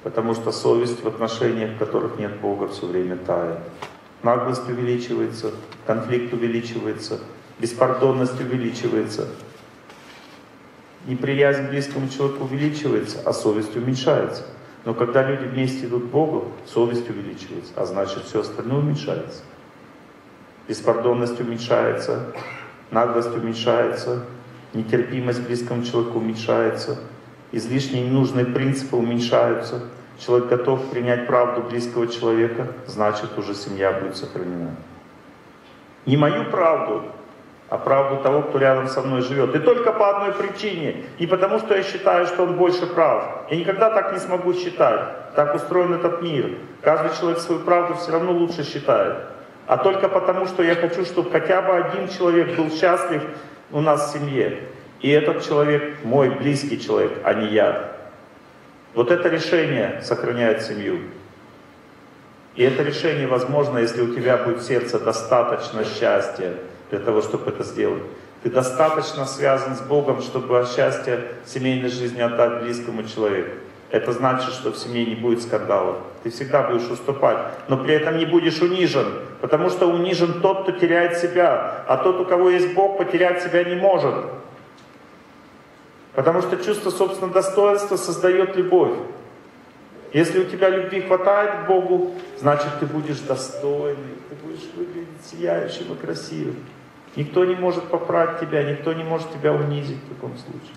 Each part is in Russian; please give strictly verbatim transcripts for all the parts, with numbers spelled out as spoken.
Потому что совесть в отношениях, в которых нет Бога, все время тает. Наглость увеличивается, конфликт увеличивается, беспардонность увеличивается. Неприязнь к близкому человеку увеличивается, а совесть уменьшается. Но когда люди вместе идут к Богу, совесть увеличивается, а значит все остальное уменьшается. Беспардонность уменьшается, наглость уменьшается, нетерпимость к близкому человеку уменьшается, излишние ненужные принципы уменьшаются. Человек готов принять правду близкого человека, значит уже семья будет сохранена. Не мою правду, а правду того, кто рядом со мной живет. И только по одной причине. Не потому, что я считаю, что он больше прав. Я никогда так не смогу считать. Так устроен этот мир. Каждый человек свою правду все равно лучше считает. А только потому, что я хочу, чтобы хотя бы один человек был счастлив у нас в семье. И этот человек мой близкий человек, а не я. Вот это решение сохраняет семью. И это решение возможно, если у тебя будет в сердце достаточно счастья для того, чтобы это сделать. Ты достаточно связан с Богом, чтобы счастье семейной жизни отдать близкому человеку. Это значит, что в семье не будет скандалов. Ты всегда будешь уступать, но при этом не будешь унижен. Потому что унижен тот, кто теряет себя. А тот, у кого есть Бог, потерять себя не может. Потому что чувство собственного достоинства создает любовь. Если у тебя любви хватает к Богу, значит ты будешь достойный, ты будешь выглядеть сияющим и красивым. Никто не может поправить тебя, никто не может тебя унизить в таком случае.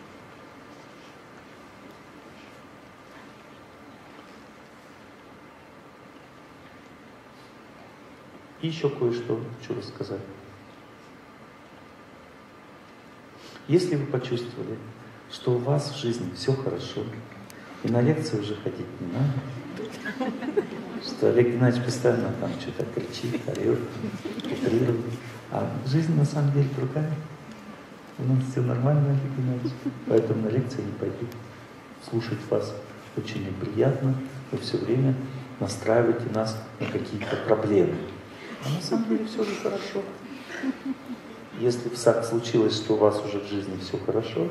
И еще кое-что хочу рассказать. Если вы почувствовали, что у вас в жизни все хорошо, и на лекции уже ходить не надо, что Олег Геннадьевич постоянно там что-то кричит, орет, утрирует, а жизнь на самом деле другая. У нас все нормально, Олег Геннадьевич, поэтому на лекции не пойду. Слушать вас очень неприятно, вы все время настраиваете нас на какие-то проблемы. А на самом деле все же хорошо. Если так случилось, что у вас уже в жизни все хорошо,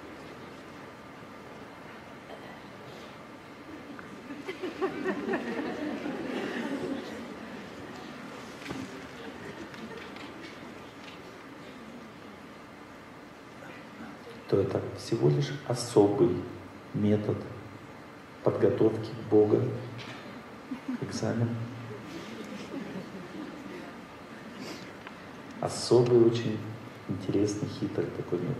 то это всего лишь особый метод подготовки Бога к экзамену. Особый, очень интересный, хитрый такой метод.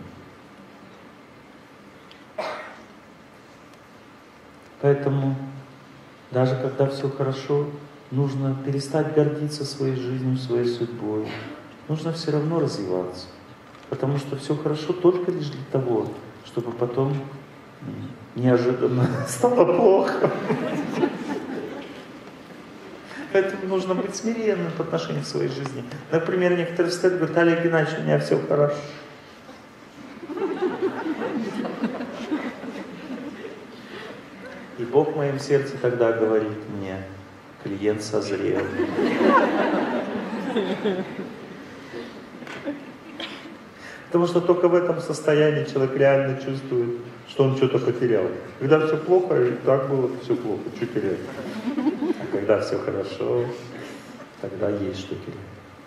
Поэтому, даже когда все хорошо, нужно перестать гордиться своей жизнью, своей судьбой. Нужно все равно развиваться. Потому что все хорошо только лишь для того, чтобы потом неожиданно стало плохо. Поэтому нужно быть смиренным по отношению к своей жизни. Например, некоторые встают и говорят: Олег Геннадьевич, у меня все хорошо. И Бог в моем сердце тогда говорит мне: клиент созрел. Потому что только в этом состоянии человек реально чувствует, что он что-то потерял. Когда все плохо, и так было все плохо, что терять? А когда все хорошо, тогда есть что терять.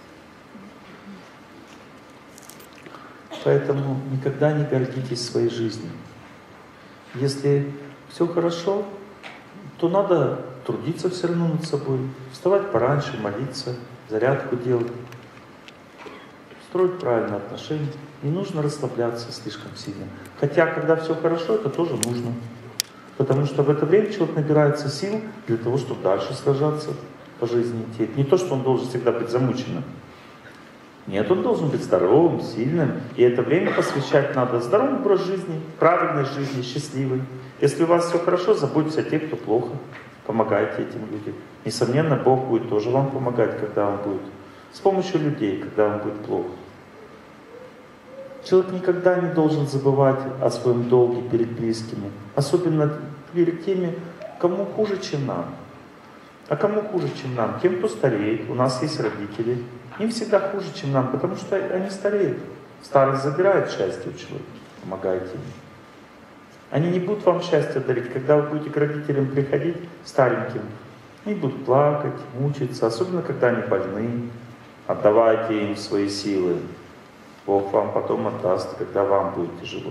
Поэтому никогда не гордитесь своей жизнью. Если все хорошо, то надо трудиться все равно над собой, вставать пораньше, молиться, зарядку делать, строить правильные отношения. Не нужно расслабляться слишком сильно. Хотя, когда все хорошо, это тоже нужно. Потому что в это время человек набирается сил для того, чтобы дальше сражаться по жизни идти. Это не то, что он должен всегда быть замученным. Нет, он должен быть здоровым, сильным. И это время посвящать надо здоровому образу жизни, правильной жизни, счастливой. Если у вас все хорошо, заботьтесь о тех, кто плохо. Помогайте этим людям. Несомненно, Бог будет тоже вам помогать, когда вам будет. С помощью людей, когда вам будет плохо. Человек никогда не должен забывать о своем долге перед близкими. Особенно перед теми, кому хуже, чем нам. А кому хуже, чем нам? Тем, кто стареет. У нас есть родители. Им всегда хуже, чем нам, потому что они стареют. Старость забирает счастье у человека. Помогайте им. Они не будут вам счастье дарить. Когда вы будете к родителям приходить стареньким, они будут плакать, мучиться, особенно когда они больны. Отдавайте им свои силы. Бог вам потом отдаст, когда вам будет тяжело.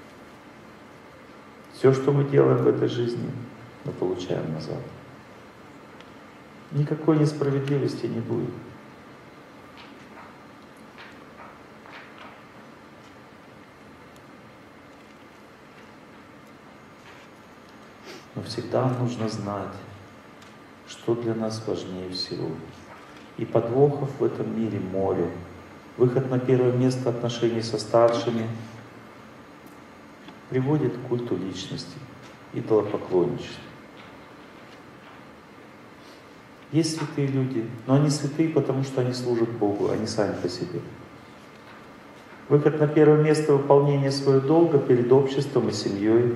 Все, что мы делаем в этой жизни, мы получаем назад. Никакой несправедливости не будет. Но всегда нужно знать, что для нас важнее всего. И подвохов в этом мире море. Выход на первое место отношений со старшими приводит к культу личности, идолопоклонничеству. Есть святые люди, но они святые, потому что они служат Богу, они сами по себе. Выход на первое место выполнения своего долга перед обществом и семьей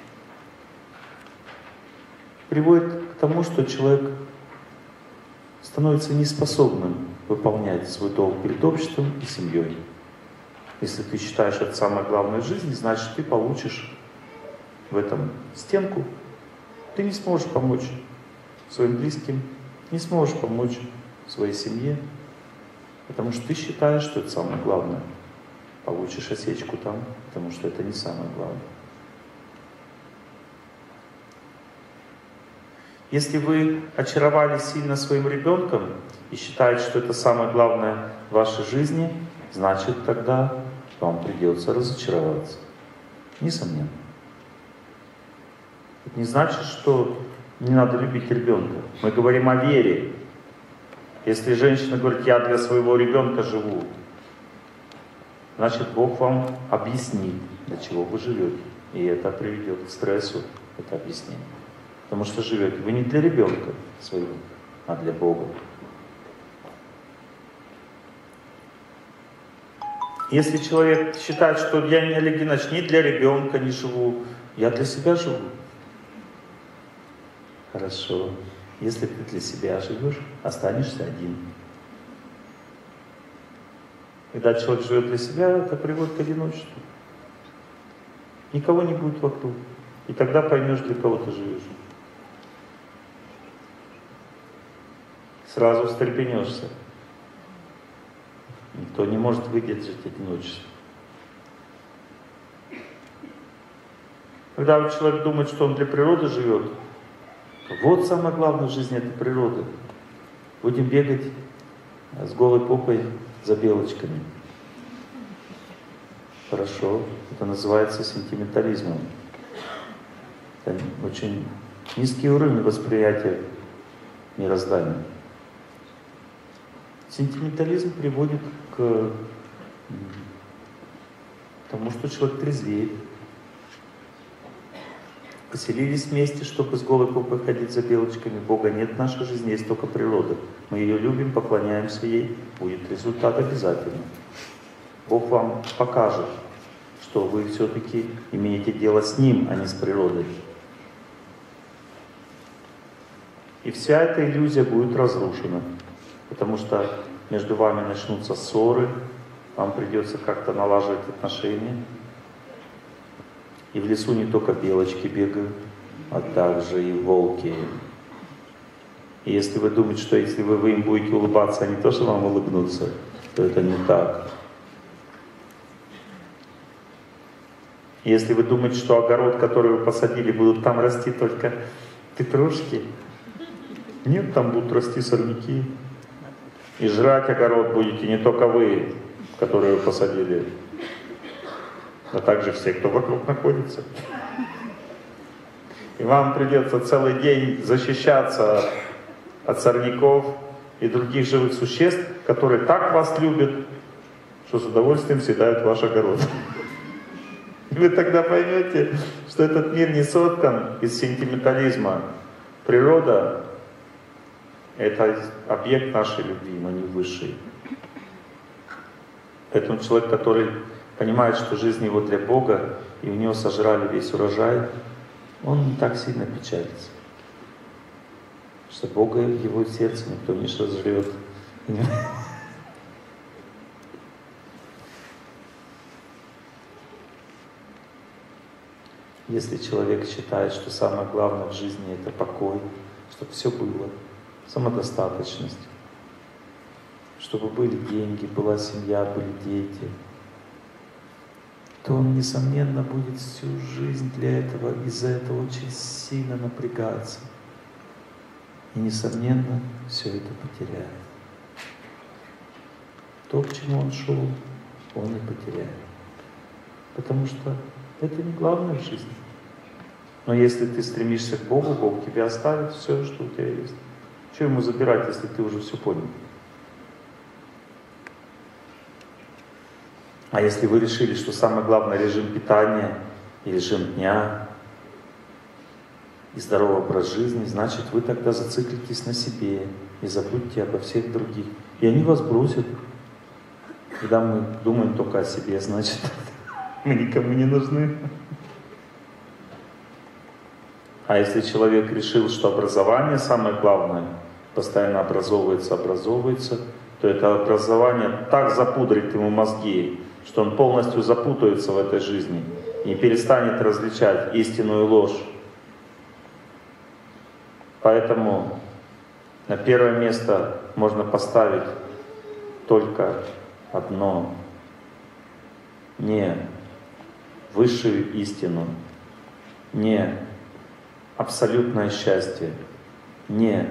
приводит к тому, что человек становится неспособным выполнять свой долг перед обществом и семьей. Если ты считаешь это самое главное в жизни, значит ты получишь в этом стенку. Ты не сможешь помочь своим близким, не сможешь помочь своей семье, потому что ты считаешь, что это самое главное. Получишь осечку там, потому что это не самое главное. Если вы очаровали сильно своим ребенком и считаете, что это самое главное в вашей жизни, значит тогда вам придется разочароваться. Несомненно. Это не значит, что не надо любить ребенка. Мы говорим о вере. Если женщина говорит, я для своего ребенка живу, значит Бог вам объяснит, для чего вы живете. И это приведет к стрессу, это объяснение. Потому что живете вы не для ребенка своего, а для Бога. Если человек считает, что я, Олег Геннадьевич, не для ребенка не живу, я для себя живу. Хорошо. Если ты для себя живешь, останешься один. Когда человек живет для себя, это приводит к одиночеству. Никого не будет вокруг. И тогда поймешь, для кого ты живешь. Сразу встрепенешься. Никто не может выдержать одиночество. Когда человек думает, что он для природы живет, то вот самое главное в жизни — это природа. Будем бегать с голой попой за белочками. Хорошо, это называется сентиментализмом. Это очень низкий уровень восприятия мироздания. Сентиментализм приводит к тому, что человек трезвеет. Поселились вместе, чтобы с голой попой ходить за белочками. Бога нет в нашей жизни, есть только природа. Мы ее любим, поклоняемся ей. Будет результат обязательно. Бог вам покажет, что вы все-таки имеете дело с Ним, а не с природой. И вся эта иллюзия будет разрушена. Потому что между вами начнутся ссоры, вам придется как-то налаживать отношения. И в лесу не только белочки бегают, а также и волки. И если вы думаете, что если вы, вы им будете улыбаться, они тоже вам улыбнутся, то это не так. И если вы думаете, что огород, который вы посадили, будут там расти только петрушки, нет, там будут расти сорняки. И жрать огород будете не только вы, которые вы посадили, а также все, кто вокруг находится. И вам придется целый день защищаться от сорняков и других живых существ, которые так вас любят, что с удовольствием съедают ваш огород. И вы тогда поймете, что этот мир не создан из сентиментализма. Природа — это объект нашей любви, но не высший. Поэтому человек, который понимает, что жизнь его для Бога, и у него сожрали весь урожай, он не так сильно печалится. Потому что Бога в его сердце никто не сожрет. Если человек считает, что самое главное в жизни это покой, чтобы все было, самодостаточность, чтобы были деньги, была семья, были дети, то он, несомненно, будет всю жизнь для этого, из-за этого очень сильно напрягаться. И, несомненно, все это потеряет. То, к чему он шел, он и потеряет. Потому что это не главное в жизни. Но если ты стремишься к Богу, Бог тебе оставит все, что у тебя есть. Что ему забирать, если ты уже все понял? А если вы решили, что самое главное режим питания и режим дня и здоровый образ жизни, значит вы тогда зациклитесь на себе и забудьте обо всех других. И они вас бросят. Когда мы думаем только о себе, значит мы никому не нужны. А если человек решил, что образование самое главное, постоянно образовывается, образовывается, то это образование так запудрит ему мозги, что он полностью запутается в этой жизни и перестанет различать истину и ложь. Поэтому на первое место можно поставить только одно: не высшую истину, не абсолютное счастье, не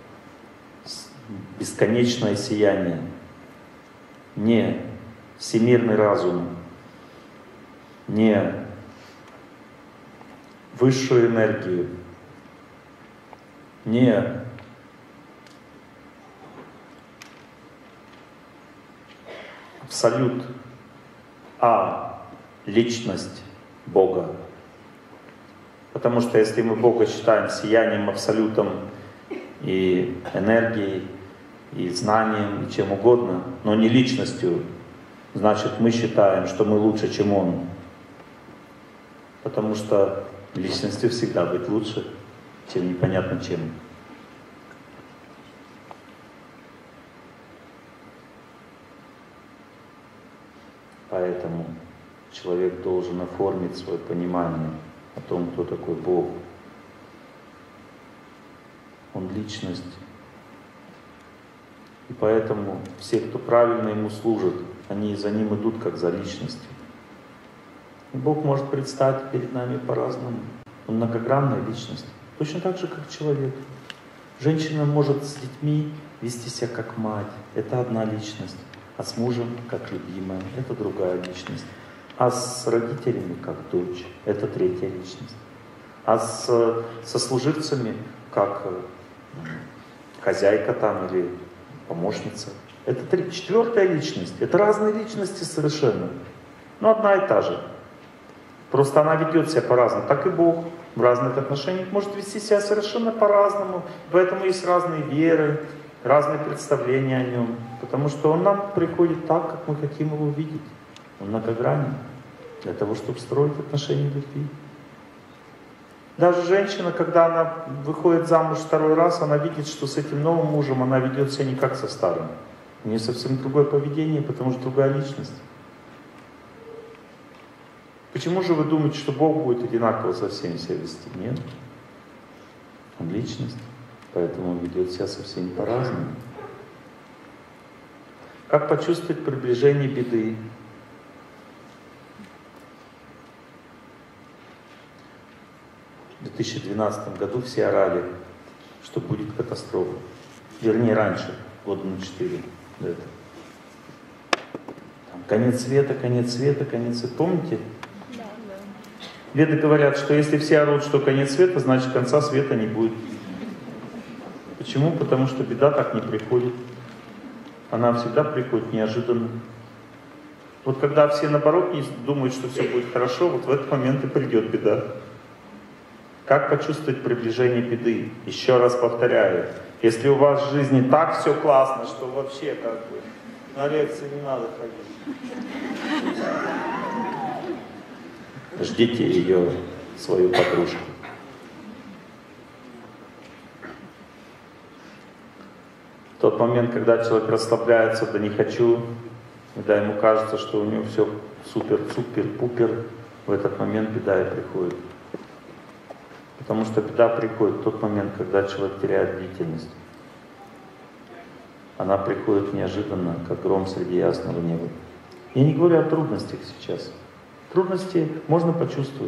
бесконечное сияние, не всемирный разум, не высшую энергию, не абсолют, а личность Бога. Потому что если мы Бога считаем сиянием, абсолютом и энергией, и знанием, и чем угодно, но не личностью, значит мы считаем, что мы лучше, чем Он. Потому что личностью всегда быть лучше, чем непонятно чем. Поэтому человек должен оформить свое понимание о том, кто такой Бог. Он личность. И поэтому все, кто правильно Ему служит, они за Ним идут, как за личностью. И Бог может предстать перед нами по-разному. Он многогранная личность. Точно так же, как человек. Женщина может с детьми вести себя как мать. Это одна личность. А с мужем как любимая. Это другая личность. А с родителями как дочь. Это третья личность. А с, со служивцами как хозяйка там или помощница. Это три, четвертая личность. Это разные личности совершенно. Но одна и та же. Просто она ведет себя по-разному. Так и Бог в разных отношениях может вести себя совершенно по-разному. Поэтому есть разные веры, разные представления о Нем. Потому что Он нам приходит так, как мы хотим Его видеть. Он многогранен. Для того, чтобы строить отношения любви. Даже женщина, когда она выходит замуж второй раз, она видит, что с этим новым мужем она ведет себя не как со старым. У нее совсем другое поведение, потому что другая личность. Почему же вы думаете, что Бог будет одинаково со всеми себя вести? Нет. Он личность, поэтому Он ведет себя со всеми по-разному. Как почувствовать приближение беды? В две тысячи двенадцатом году все орали, что будет катастрофа. Вернее, раньше, года на четыре до этого. Там, конец света, конец света, конец света. Помните? Да, да. Веды говорят, что если все орут, что конец света, значит конца света не будет. Почему? Потому что беда так не приходит. Она всегда приходит неожиданно. Вот когда все наоборот не думают, что все будет хорошо, вот в этот момент и придет беда. Как почувствовать приближение беды? Еще раз повторяю, если у вас в жизни так все классно, что вообще как бы на лекции не надо ходить. Ждите ее, свою подружку. В тот момент, когда человек расслабляется, да не хочу, когда ему кажется, что у него все супер-супер-пупер, в этот момент беда и приходит. Потому что беда приходит в тот момент, когда человек теряет бдительность. Она приходит неожиданно, как гром среди ясного неба. Я не говорю о трудностях сейчас. Трудности можно почувствовать.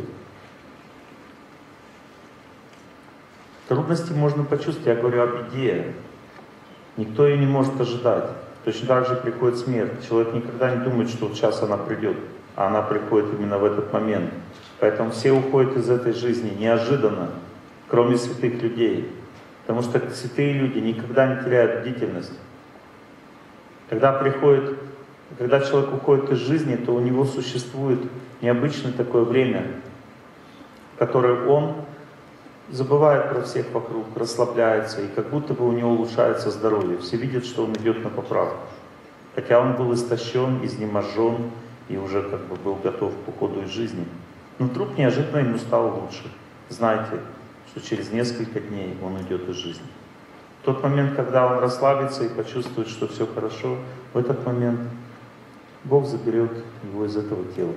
Трудности можно почувствовать. Я говорю о беде. Никто ее не может ожидать. Точно так же приходит смерть. Человек никогда не думает, что вот сейчас она придет, а она приходит именно в этот момент. Поэтому все уходят из этой жизни неожиданно, кроме святых людей. Потому что святые люди никогда не теряют бдительность. Когда приходит, когда человек уходит из жизни, то у него существует необычное такое время, в которое он забывает про всех вокруг, расслабляется, и как будто бы у него улучшается здоровье. Все видят, что он идет на поправку. Хотя он был истощен, изнеможен и уже как бы был готов к уходу из жизни. Но вдруг неожиданно ему стало лучше. Знайте, что через несколько дней он уйдет из жизни. В тот момент, когда он расслабится и почувствует, что все хорошо, в этот момент Бог заберет его из этого тела.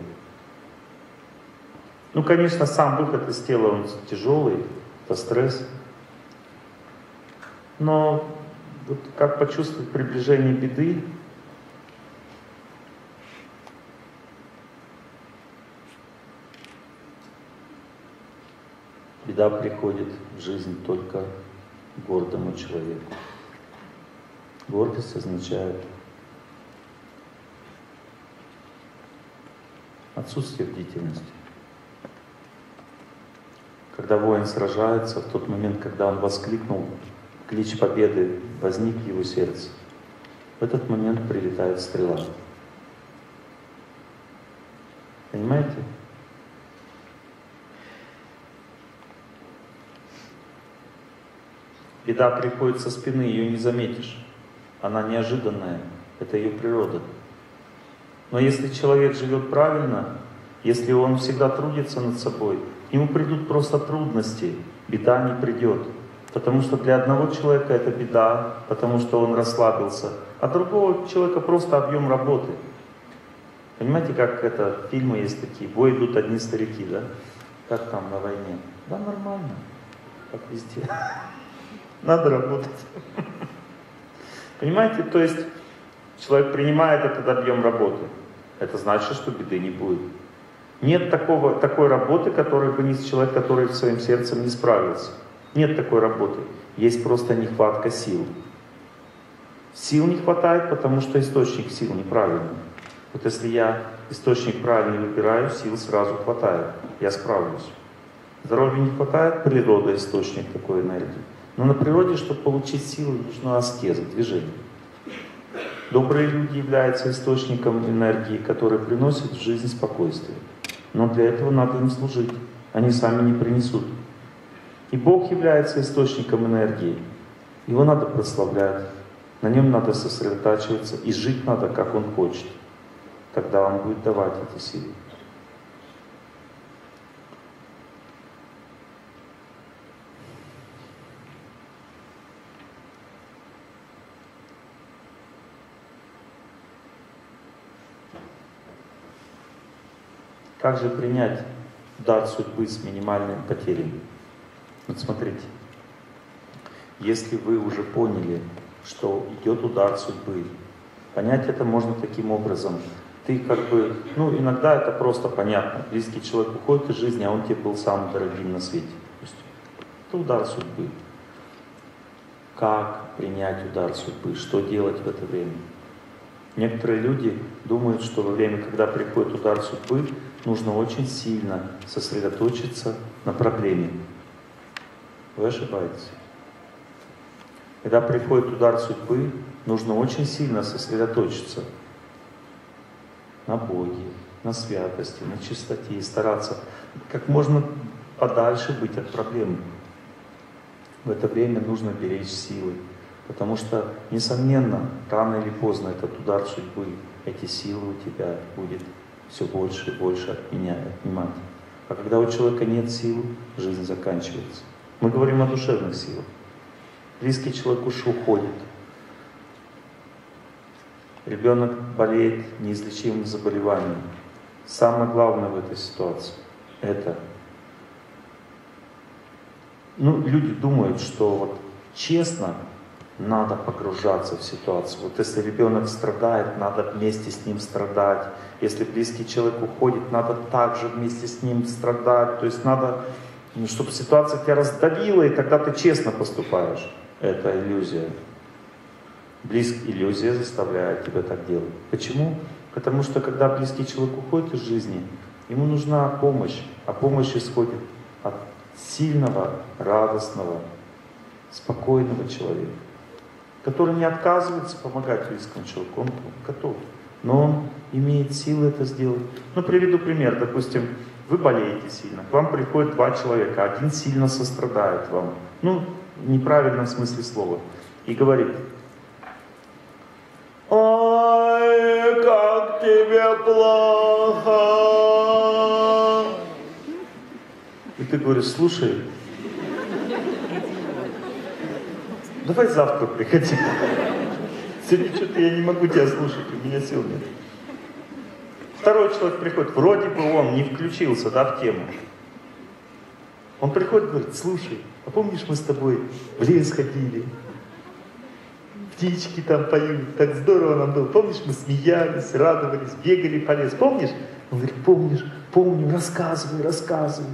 Ну, конечно, сам выход из тела, он тяжелый, это стресс. Но вот как почувствовать приближение беды? Беда приходит в жизнь только гордому человеку. Гордость означает отсутствие бдительности. Когда воин сражается, в тот момент, когда он воскликнул, клич победы возник в его сердце, в этот момент прилетает стрела. Понимаете? Беда приходит со спины, ее не заметишь. Она неожиданная, это ее природа. Но если человек живет правильно, если он всегда трудится над собой, к нему придут просто трудности, беда не придет. Потому что для одного человека это беда, потому что он расслабился, а другого человека просто объем работы. Понимаете, как это, фильмы есть такие, в бой идут одни старики, да? Как там на войне? Да нормально, как везде. Надо работать. Понимаете, то есть человек принимает этот объем работы. Это значит, что беды не будет. Нет такого, такой работы, которой бы не человек, который своим сердцем не справился. Нет такой работы. Есть просто нехватка сил. Сил не хватает, потому что источник сил неправильный. Вот если я источник правильный выбираю, сил сразу хватает. Я справлюсь. Здоровья не хватает, природа источник такой энергии. Но на природе, чтобы получить силу, нужна аскеза, движение. Добрые люди являются источником энергии, который приносит в жизнь спокойствие. Но для этого надо им служить. Они сами не принесут. И Бог является источником энергии. Его надо прославлять. На нем надо сосредотачиваться. И жить надо, как Он хочет. Тогда Он будет давать эти силы. Как же принять дар судьбы с минимальными потерями? Вот смотрите, если вы уже поняли, что идет удар судьбы, понять это можно таким образом. Ты как бы, ну иногда это просто понятно. Близкий человек уходит из жизни, а он тебе был самым дорогим на свете. Это удар судьбы. Как принять удар судьбы? Что делать в это время? Некоторые люди думают, что во время, когда приходит удар судьбы, нужно очень сильно сосредоточиться на проблеме. Вы ошибаетесь. Когда приходит удар судьбы, нужно очень сильно сосредоточиться на Боге, на святости, на чистоте и стараться как можно подальше быть от проблемы. В это время нужно беречь силы, потому что, несомненно, рано или поздно этот удар судьбы, эти силы у тебя будет все больше и больше от меня отнимать. А когда у человека нет сил, жизнь заканчивается. Мы говорим о душевных силах. Близкий человек уж уходит. Ребенок болеет неизлечимым заболеванием. Самое главное в этой ситуации — это ну, люди думают, что вот честно надо погружаться в ситуацию. Вот если ребенок страдает, надо вместе с ним страдать. Если близкий человек уходит, надо также вместе с ним страдать. То есть надо, ну, чтобы ситуация тебя раздавила, и тогда ты честно поступаешь. Это иллюзия. Близкая иллюзия заставляет тебя так делать. Почему? Потому что когда близкий человек уходит из жизни, ему нужна помощь, а помощь исходит от сильного, радостного, спокойного человека, который не отказывается помогать близкому человеку, он готов, но он имеет силы это сделать. Ну, приведу пример. Допустим, вы болеете сильно, к вам приходят два человека, один сильно сострадает вам, ну, в неправильном смысле слова, и говорит: «Ой, как тебе плохо!» И ты говоришь: «Слушай, давай завтра приходи. Сегодня что-то я не могу тебя слушать, у меня сил нет». Второй человек приходит, вроде бы он не включился, да, в тему. Он приходит и говорит: «Слушай, а помнишь, мы с тобой в лес ходили? Птички там поют, так здорово нам было. Помнишь, мы смеялись, радовались, бегали по лесу. Помнишь?» Он говорит: «Помнишь, помню, рассказывай, рассказывай.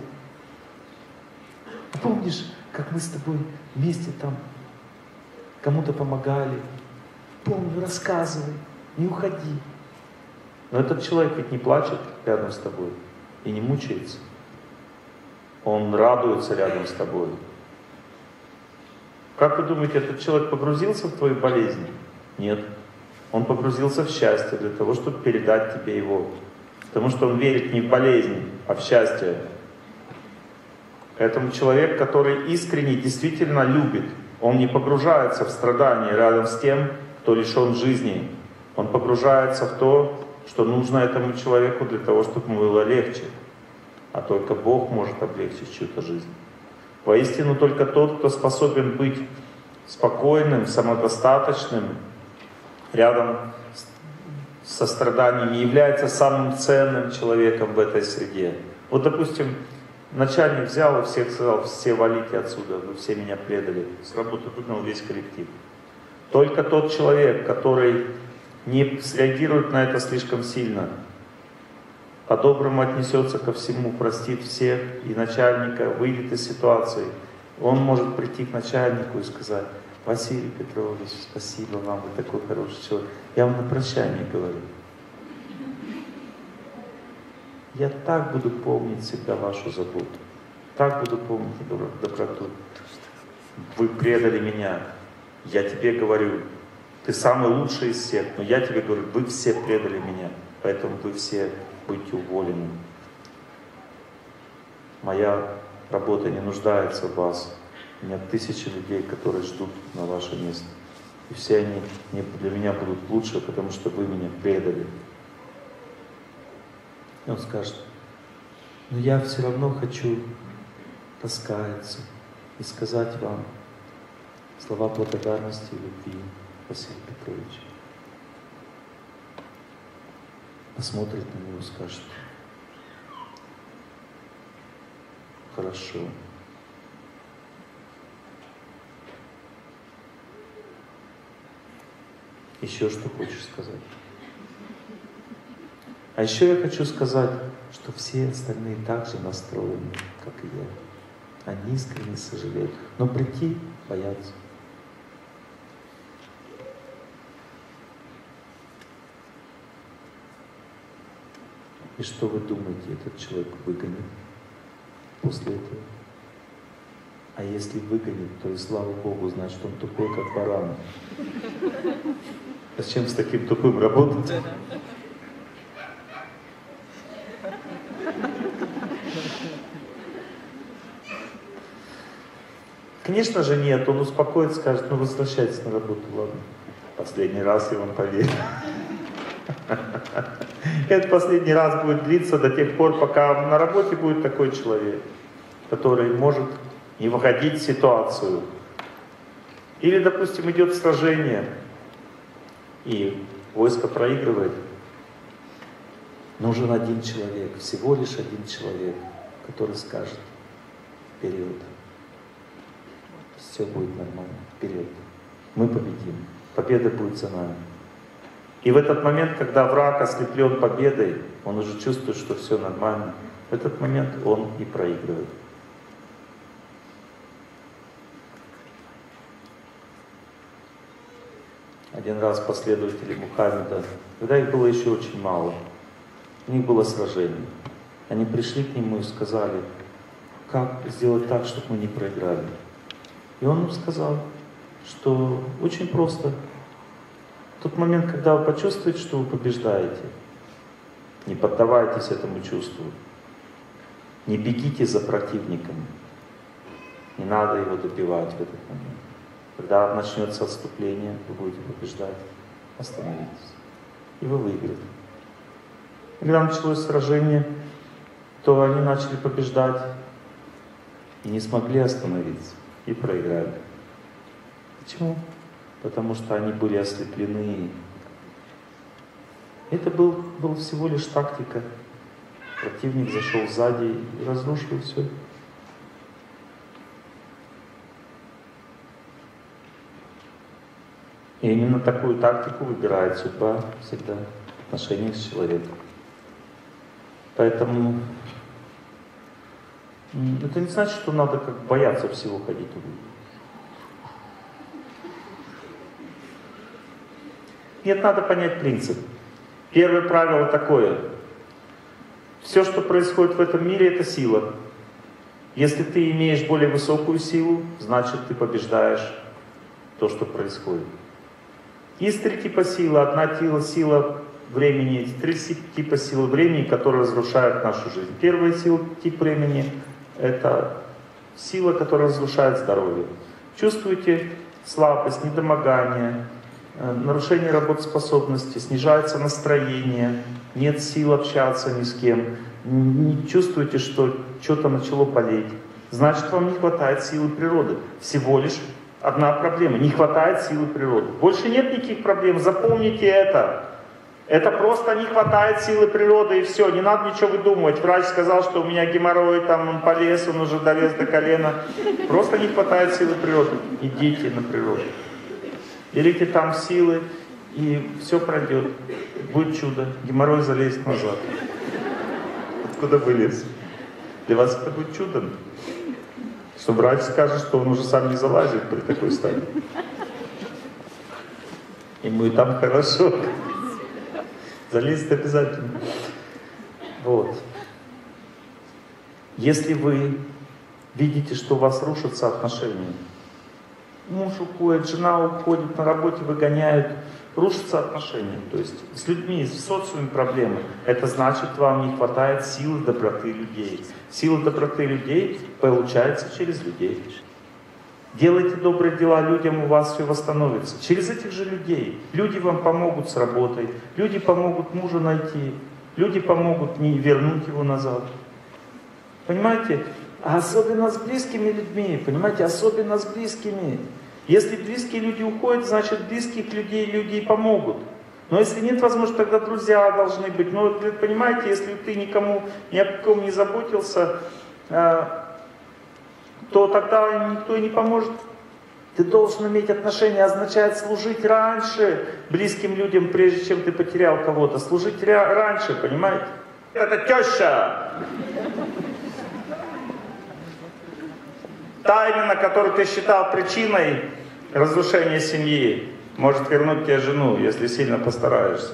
А помнишь, как мы с тобой вместе там кому-то помогали? Помню, рассказывай, не уходи». Но этот человек ведь не плачет рядом с тобой и не мучается. Он радуется рядом с тобой. Как вы думаете, этот человек погрузился в твою болезнь? Нет. Он погрузился в счастье для того, чтобы передать тебе его. Потому что он верит не в болезнь, а в счастье. Этому человек, который искренне, действительно любит, он не погружается в страдания рядом с тем, кто лишен жизни. Он погружается в то, что нужно этому человеку для того, чтобы ему было легче. А только Бог может облегчить чью-то жизнь. Воистину, только тот, кто способен быть спокойным, самодостаточным, рядом со страданиями, является самым ценным человеком в этой среде. Вот, допустим, начальник взял и всех сказал: «Все валите отсюда, вы все меня предали». С работы выгнал весь коллектив. Только тот человек, который не среагирует на это слишком сильно, по-доброму отнесется ко всему, простит всех и начальника, выйдет из ситуации, он может прийти к начальнику и сказать: «Василий Петрович, спасибо вам, вы такой хороший человек. Я вам на прощание говорю. Я так буду помнить всегда вашу заботу, так буду помнить доброту. Вы предали меня. Я тебе говорю, ты самый лучший из всех, но я тебе говорю, вы все предали меня, поэтому вы все будете уволены. Моя работа не нуждается в вас. У меня тысячи людей, которые ждут на ваше место. И все они для меня будут лучше, потому что вы меня предали». И он скажет: «Но я все равно хочу раскаяться и сказать вам слова благодарности и любви, Василий Петрович». Посмотрит на него и скажет: «Хорошо. Еще что хочешь сказать?» А еще я хочу сказать, что все остальные также настроены, как и я. Они искренне сожалеют, но прийти боятся. И что вы думаете, этот человек выгонит после этого? А если выгонит, то и слава Богу, значит, он тупой, как баран. Зачем с таким тупым работать? Конечно же нет, он успокоит, скажет: «Ну, возвращайтесь на работу, ладно. Последний раз я вам поверю». Этот последний раз будет длиться до тех пор, пока на работе будет такой человек, который может не выходить в ситуацию. Или, допустим, идет сражение, и войско проигрывает. Нужен один человек, всего лишь один человек, который скажет вперед: все будет нормально, вперед. Мы победим, победа будет за нами. И в этот момент, когда враг ослеплен победой, он уже чувствует, что все нормально, в этот момент он и проигрывает. Один раз последователи Мухаммеда, когда их было еще очень мало, у них было сражение. Они пришли к нему и сказали, как сделать так, чтобы мы не проиграли. И он им сказал, что очень просто. В тот момент, когда вы почувствуете, что вы побеждаете, не поддавайтесь этому чувству, не бегите за противником, не надо его добивать в этот момент. Когда начнется отступление, вы будете побеждать, остановитесь, и вы выиграете. Когда началось сражение, то они начали побеждать и не смогли остановиться, и проиграли. Почему? Потому что они были ослеплены. Это был, был всего лишь тактика. Противник зашел сзади и разрушил все. И именно такую тактику выбирает судьба всегда в отношениях с человеком. Поэтому это не значит, что надо как бояться всего ходить. Нет, надо понять принцип. Первое правило такое. Все, что происходит в этом мире, это сила. Если ты имеешь более высокую силу, значит ты побеждаешь то, что происходит. Есть три типа силы. Одна сила, сила времени, три типа силы времени, которые разрушают нашу жизнь. Первая сила, тип времени, это сила, которая разрушает здоровье. Чувствуете слабость, недомогание, нарушение работоспособности, снижается настроение, нет сил общаться ни с кем, не чувствуете, что что-то начало болеть. Значит, вам не хватает силы природы. Всего лишь одна проблема. Не хватает силы природы. Больше нет никаких проблем. Запомните это. Это просто не хватает силы природы и все. Не надо ничего выдумывать. Врач сказал, что у меня геморрой, там он полез, он уже долез до колена. Просто не хватает силы природы. Идите на природу. Берите там силы, и все пройдет. Будет чудо. Геморрой залезет назад. Откуда вылез? Для вас это будет чудом. Что врач скажет, что он уже сам не залазит при такой стадии. Ему и там хорошо. Залезет обязательно. Вот. Если вы видите, что у вас рушатся отношения, муж уходит, жена уходит, на работе выгоняют, рушатся отношения. То есть с людьми, в социуме проблемы. Это значит, вам не хватает силы доброты людей. Сила доброты людей получается через людей. Делайте добрые дела людям, у вас все восстановится. Через этих же людей. Люди вам помогут с работой, люди помогут мужа найти, люди помогут не вернуть его назад. Понимаете? А особенно с близкими людьми, понимаете, особенно с близкими. Если близкие люди уходят, значит близких людей люди и помогут. Но если нет возможности, тогда друзья должны быть. Но вы понимаете, если ты никому ни о ком не заботился, то тогда никто и не поможет. Ты должен иметь отношения, означает служить раньше близким людям, прежде чем ты потерял кого-то. Служить раньше, понимаете? Это теща. Та именно, которую ты считал причиной разрушения семьи, может вернуть тебе жену, если сильно постараешься.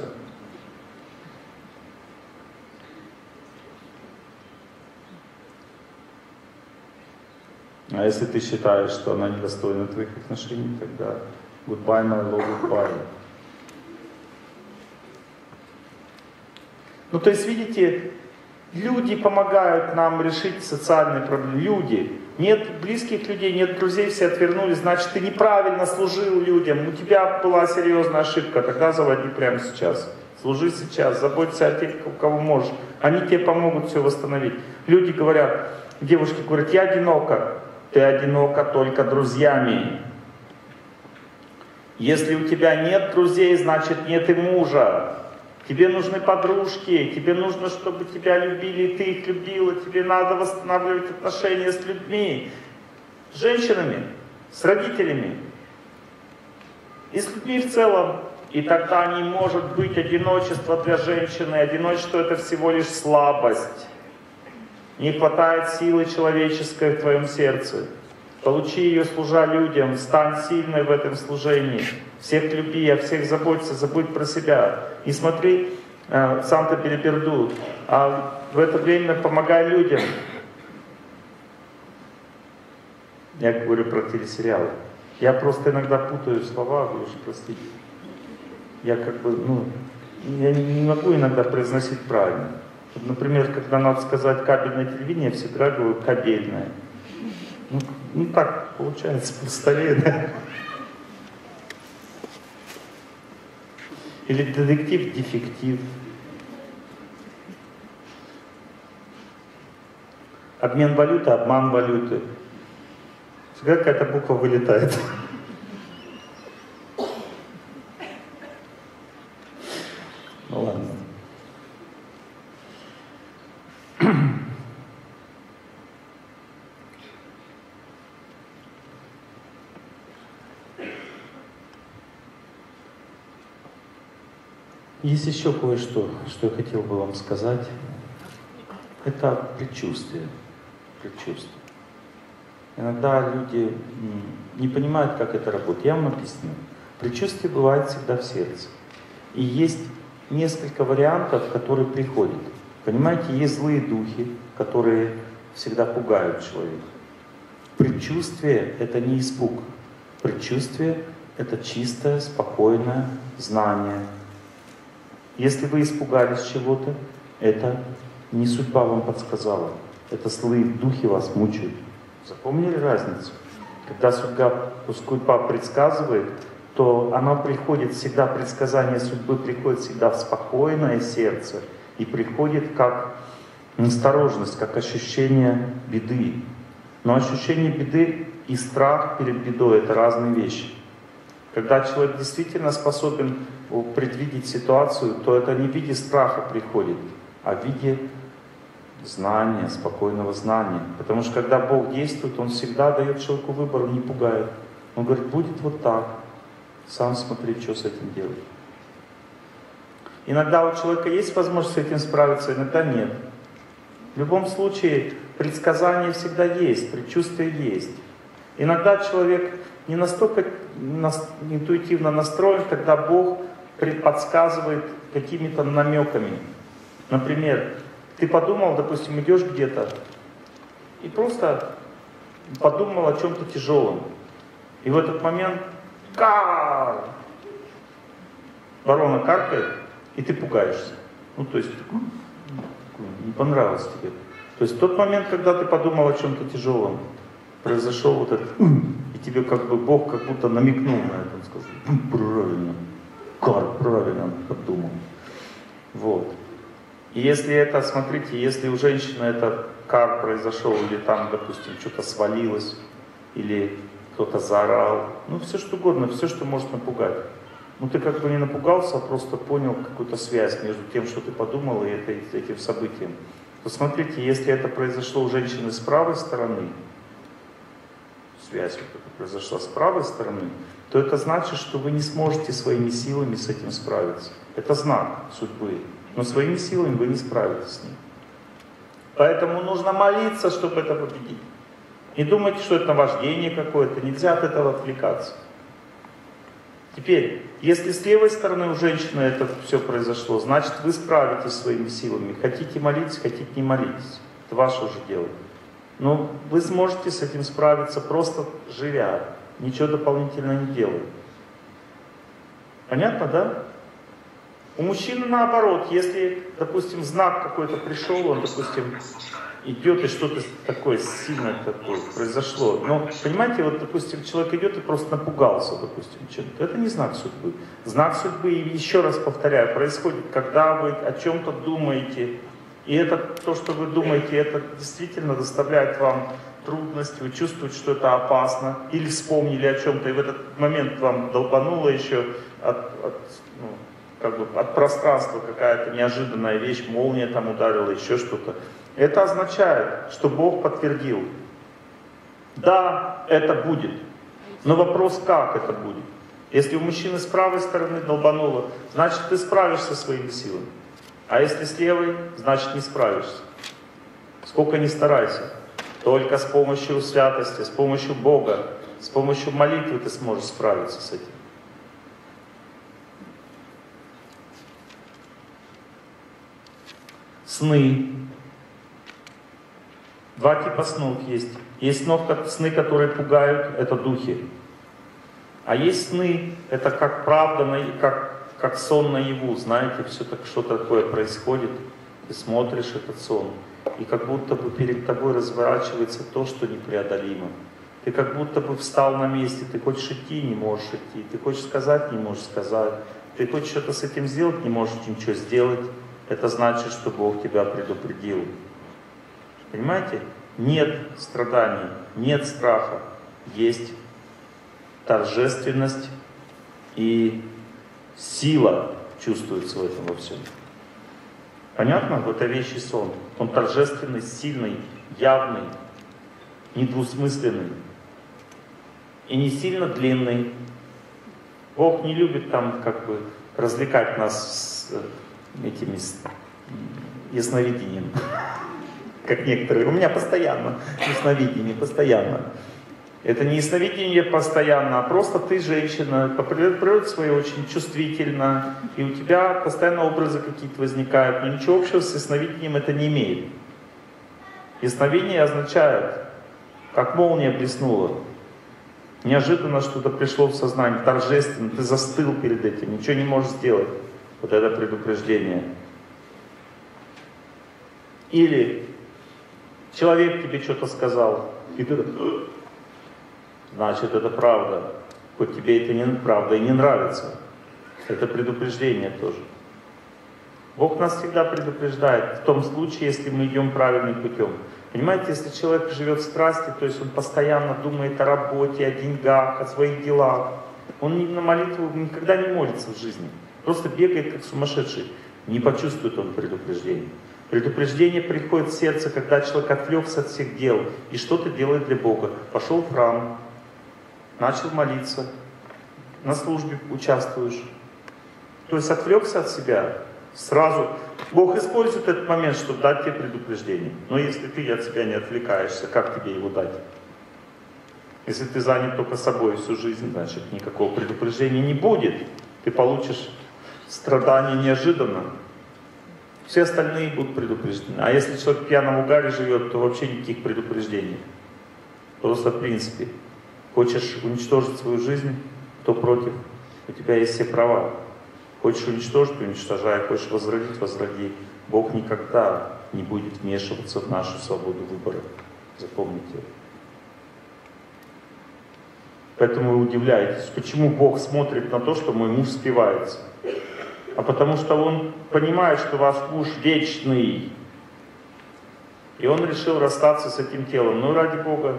А если ты считаешь, что она недостойна твоих отношений, тогда goodbye, my love, goodbye. Ну, то есть, видите, люди помогают нам решить социальные проблемы. Люди. Нет близких людей, нет друзей, все отвернулись. Значит, ты неправильно служил людям. У тебя была серьезная ошибка. Тогда заводи прямо сейчас. Служи сейчас, заботься о тех, у кого можешь. Они тебе помогут все восстановить. Люди говорят, девушки говорят, я одинока. Ты одинока только друзьями. Если у тебя нет друзей, значит нет и мужа. Тебе нужны подружки, тебе нужно, чтобы тебя любили, ты их любила, тебе надо восстанавливать отношения с людьми. С женщинами. с родителями и с людьми в целом. И тогда не может быть одиночества для женщины. Одиночество — это всего лишь слабость. Не хватает силы человеческой в твоем сердце. Получи ее, служа людям, стань сильной в этом служении. Всех люби, о всех заботься, забудь про себя. Не смотри э, Санта-Переперду, а в это время помогай людям. Я говорю про телесериалы. Я просто иногда путаю слова, вы уж простите. Я как бы, ну, я не могу иногда произносить правильно. Вот, например, когда надо сказать кабельное телевидение, я всегда говорю кабельное. Ну, ну так получается по столе, да? Или детектив, дефектив. Обмен валюты, обман валюты. Всегда какая-то буква вылетает. Ну ладно. Есть еще кое-что, что я хотел бы вам сказать. Это предчувствие. Предчувствие. Иногда люди не понимают, как это работает. Я вам объясню. Предчувствие бывает всегда в сердце. И есть несколько вариантов, которые приходят. Понимаете, есть злые духи, которые всегда пугают человека. Предчувствие — это не испуг. Предчувствие — это чистое, спокойное знание. Если вы испугались чего-то, это не судьба вам подсказала. Это злые духи вас мучают. Запомнили разницу? Когда судьба, судьба предсказывает, то она приходит всегда, предсказание судьбы приходит всегда в спокойное сердце и приходит как настороженность, как ощущение беды. Но ощущение беды и страх перед бедой — это разные вещи. Когда человек действительно способен предвидеть ситуацию, то это не в виде страха приходит, а в виде знания, спокойного знания. Потому что когда Бог действует, Он всегда дает человеку выбор, Он не пугает. Он говорит, будет вот так. Сам смотри, что с этим делать. Иногда у человека есть возможность с этим справиться, иногда нет. В любом случае, предсказание всегда есть, предчувствие есть. Иногда человек не настолько интуитивно настроен, тогда Бог подсказывает какими-то намеками. Например, ты подумал, допустим, идешь где-то и просто подумал о чем-то тяжелом. И в этот момент кар! Ворона каркает, и ты пугаешься. Ну, то есть, не понравилось тебе. То есть, в тот момент, когда ты подумал о чем-то тяжелом, произошел вот этот, и тебе как бы Бог как будто намекнул на это, он сказал, правильно, кар, правильно подумал. Вот. И если это, смотрите, если у женщины этот кар произошел, или там, допустим, что-то свалилось, или кто-то заорал, ну все что угодно, все, что может напугать. Ну ты как бы не напугался, а просто понял какую-то связь между тем, что ты подумал, и это, этим событием. То смотрите, если это произошло у женщины с правой стороны, связь вот эта произошла с правой стороны, то это значит, что вы не сможете своими силами с этим справиться. Это знак судьбы. Но своими силами вы не справитесь с ним. Поэтому нужно молиться, чтобы это победить. Не думайте, что это наваждение какое-то, нельзя от этого отвлекаться. Теперь, если с левой стороны у женщины это все произошло, значит вы справитесь своими силами. Хотите молитесь, хотите не молитесь. Это ваше уже дело. Но вы сможете с этим справиться, просто живя, ничего дополнительно не делая. Понятно, да? У мужчины наоборот, если, допустим, знак какой-то пришел, он, допустим, идет и что-то такое сильное такое произошло. Но, понимаете, вот, допустим, человек идет и просто напугался, допустим, чем-то. Это не знак судьбы. Знак судьбы, и еще раз повторяю, происходит, когда вы о чем-то думаете, и это то, что вы думаете, это действительно доставляет вам трудности, вы чувствуете, что это опасно, или вспомнили о чем-то, и в этот момент вам долбануло еще от, от ну, как бы от пространства какая-то неожиданная вещь, молния там ударила, еще что-то. Это означает, что Бог подтвердил, да, это будет. Но вопрос, как это будет. Если у мужчины с правой стороны долбануло, значит ты справишься своими силами. А если с левой, значит не справишься. Сколько ни старайся. Только с помощью святости, с помощью Бога, с помощью молитвы ты сможешь справиться с этим. Сны. Два типа снов есть. Есть сны, которые пугают, это духи. А есть сны, это как правда, как, как сон наяву. Знаете, все так, что-то такое происходит. Ты смотришь этот сон, и как будто бы перед тобой разворачивается то, что непреодолимо. Ты как будто бы встал на месте, ты хочешь идти, не можешь идти. Ты хочешь сказать, не можешь сказать. Ты хочешь что-то с этим сделать, не можешь ничего сделать. Это значит, что Бог тебя предупредил. Понимаете? Нет страданий, нет страха. Есть торжественность и сила чувствуется в этом во всем. Понятно? В этой вещи сон. Он торжественный, сильный, явный, недвусмысленный. И не сильно длинный. Бог не любит там как бы развлекать нас с этими с ясновидением. Как некоторые. У меня постоянно ясновидение, постоянно. Это не ясновидение постоянно, а просто ты, женщина, по природе своей очень чувствительна, и у тебя постоянно образы какие-то возникают, но ничего общего с ясновидением это не имеет. Ясновидение означает, как молния блеснула. Неожиданно что-то пришло в сознание, торжественно, ты застыл перед этим, ничего не можешь сделать. Вот это предупреждение. Или человек тебе что-то сказал, и ты значит, это правда. Хоть тебе это не правда и не нравится. Это предупреждение тоже. Бог нас всегда предупреждает, в том случае, если мы идем правильным путем. Понимаете, если человек живет в страсти, то есть он постоянно думает о работе, о деньгах, о своих делах, он на молитву никогда не молится в жизни. Просто бегает как сумасшедший. Не почувствует он предупреждение. Предупреждение приходит в сердце, когда человек отвлекся от всех дел и что-то делает для Бога. Пошел в храм, начал молиться, на службе участвуешь. То есть отвлекся от себя, сразу. Бог использует этот момент, чтобы дать тебе предупреждение. Но если ты от себя не отвлекаешься, как тебе его дать? Если ты занят только собой всю жизнь, значит никакого предупреждения не будет. Ты получишь страдания неожиданно. Все остальные будут предупреждены. А если человек в пьяном угаре живет, то вообще никаких предупреждений. Просто в принципе. Хочешь уничтожить свою жизнь, то против. У тебя есть все права. Хочешь уничтожить, уничтожай. Хочешь возродить, возроди. Бог никогда не будет вмешиваться в нашу свободу выбора. Запомните. Поэтому вы удивляетесь, почему Бог смотрит на то, что мой муж спивается. А потому что Он понимает, что ваш муж вечный. И Он решил расстаться с этим телом. Ну, ради Бога.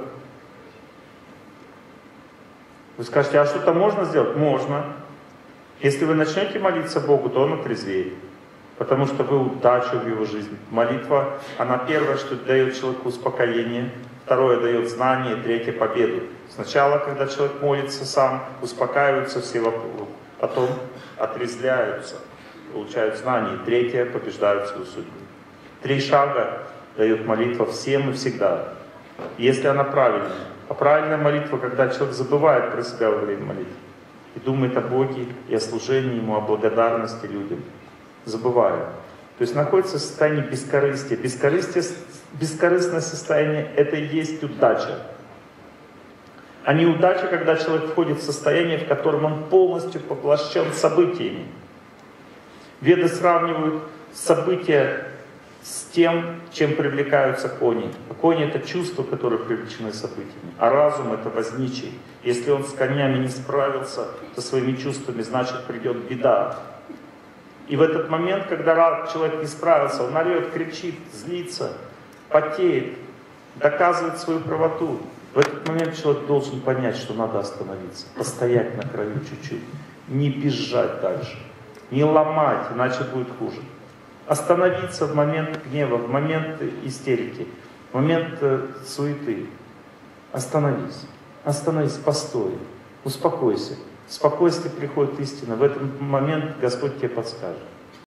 Вы скажете, а что-то можно сделать? Можно. Если вы начнете молиться Богу, то Он отрезвеет. Потому что вы удачу в его жизни. Молитва, она первое, что дает человеку успокоение. Второе, дает знание. Третье, победу. Сначала, когда человек молится сам, успокаиваются все вокруг. Потом отрезвляются, получают знания. Третье, побеждают свою судьбу. Три шага дает молитва всем и всегда. Если она правильная. А правильная молитва, когда человек забывает про себя во время молитвы. И думает о Боге, и о служении Ему, о благодарности людям. Забывая. То есть находится в состоянии бескорыстия. Бескорыстие, бескорыстное состояние — это и есть удача. А не удача, когда человек входит в состояние, в котором он полностью поглощен событиями. Веды сравнивают события с тем, чем привлекаются кони. А кони — это чувства, которые привлечены событиями. А разум — это возничий. Если он с конями не справился со своими чувствами, значит придет беда. И в этот момент, когда человек не справился, он орет, кричит, злится, потеет, доказывает свою правоту. В этот момент человек должен понять, что надо остановиться, постоять на краю чуть-чуть, не бежать дальше, не ломать, иначе будет хуже. Остановиться в момент гнева, в момент истерики, в момент суеты. Остановись, остановись, постой. Успокойся. В спокойствии приходит истина. В этот момент Господь тебе подскажет.